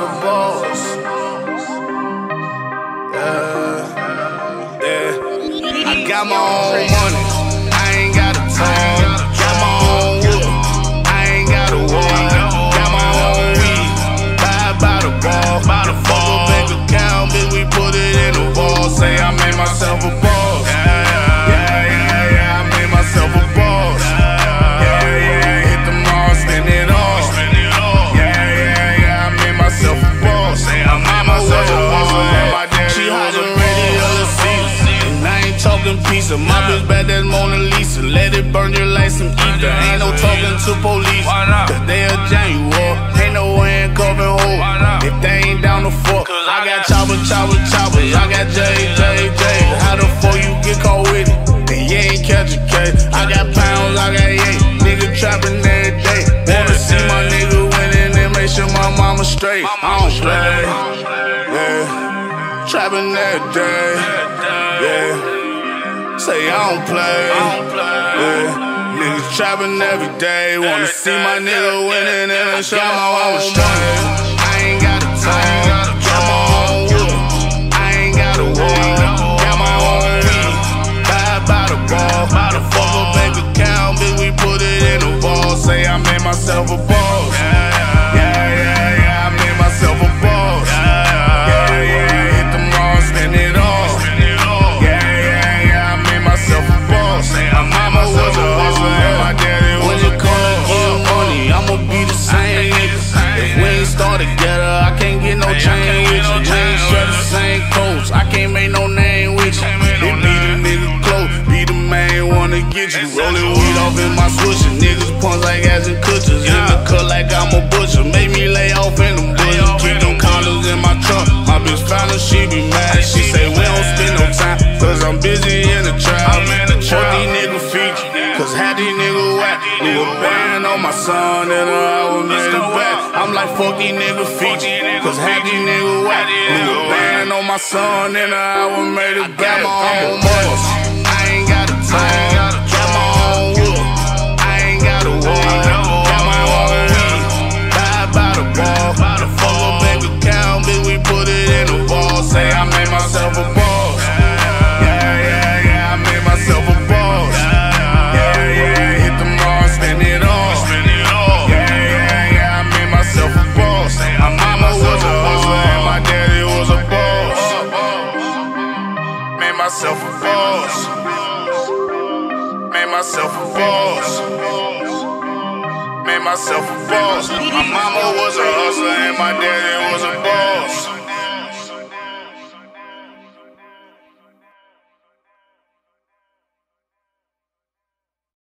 a boss. Yeah. I got my own money, I ain't gotta talk. Got my own wood, I ain't gotta walk. Got my own weed, buy by the ball. Fuck a bank account, bitch, we put it in the vault. Say I made myself a boss. Yeah, I made myself a boss. Yeah, hit the mall, spend it all. Yeah, I made myself a boss. I made myself a boss. She hot and ready all the season, and I ain't talking pizza. My bitch bad as Mona Lisa. Let it burn you like some ether. Ain't no talking to police, cause they'll jam you up. Ain't no handcuffing hold if they ain't down to fuck. I got choppers, I got J. How the fuck you get caught with it and you ain't catch a case? I got pounds, I got yay. Nigga trapping every day. Wanna see my nigga winning and make sure my mama straight. I don't play, yeah. Trapping every day, yeah. Say I don't play, yeah. Niggas trapping every day. Wanna see my nigga winning and make sure my mama straight. I ain't gotta talk. Got my own wood, I ain't gotta walk. Got my own weed, buy by the ball. Fuck a bank account, bitch, we put it in the vault. Say I made myself a boss. Yeah, I made myself a boss. Yeah, hit the mall, spend it all. Yeah, I made myself a boss. My mama was a hustler and my daddy was a cook. Get money, I'ma be the same nigga. If we ain't start together, I can't get no chain with you. We ain't share the same coats, I can't make no name with you. They be the nigga close, be the main one to get you. Rolling weed off in my swisher, niggas punch like ass and kutchers. In the cut like I'm a butcher, make me lay off in them bushes. Keep them condoms in my trunk, my bitch found her, she be mad. She say we don't spend no time, cause I'm busy in the trap. Fuck these niggas feet, cause half these niggas whack. Blew a band on my son and I was made it back. I'm like fuck these niggas feet, cause half these niggas whack. Blew a band on my son and I was made it back. My own money, I ain't gotta talk. Got my own wood, I ain't gotta walk. Got my own weed, buy by the ball. Fuck a bank account, bitch, we put it in the vault. Say I made myself a boss. Yeah, I made myself a boss. Yeah, hit the mall, spend it all. Yeah, I made myself a boss. My mama was a hustler and my daddy was a boss. Made myself a boss. Made myself a boss. Made myself a boss. My mama was a hustler and my daddy was a boss.